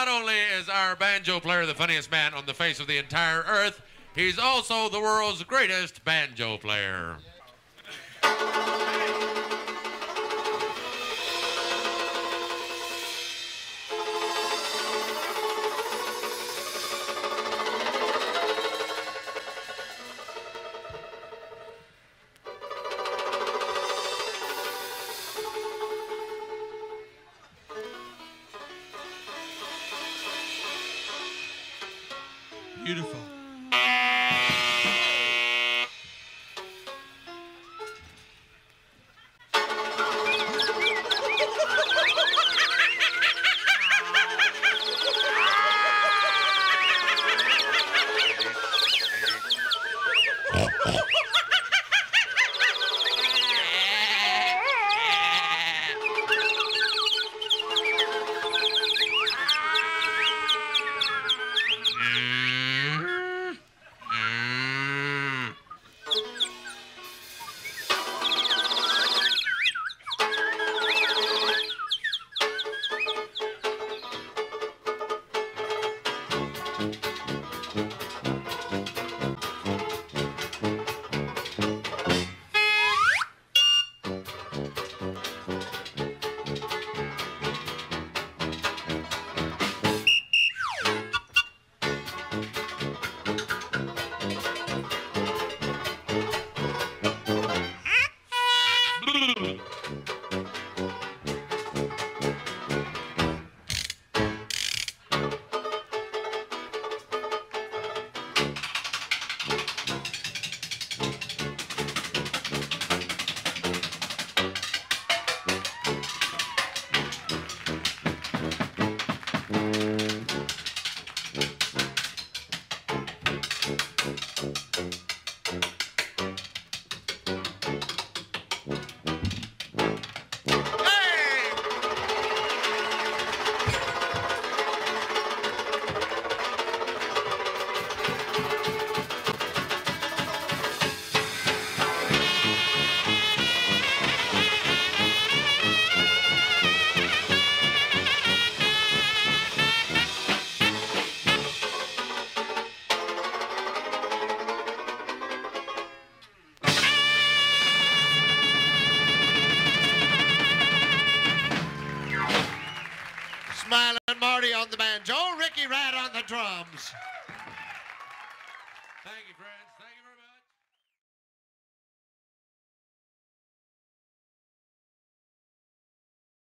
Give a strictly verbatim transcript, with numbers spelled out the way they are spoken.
not only is our banjo player the funniest man on the face of the entire earth, he's also the world's greatest banjo player. Beautiful. Smiling Marty on the banjo, Ricky Rat on the drums.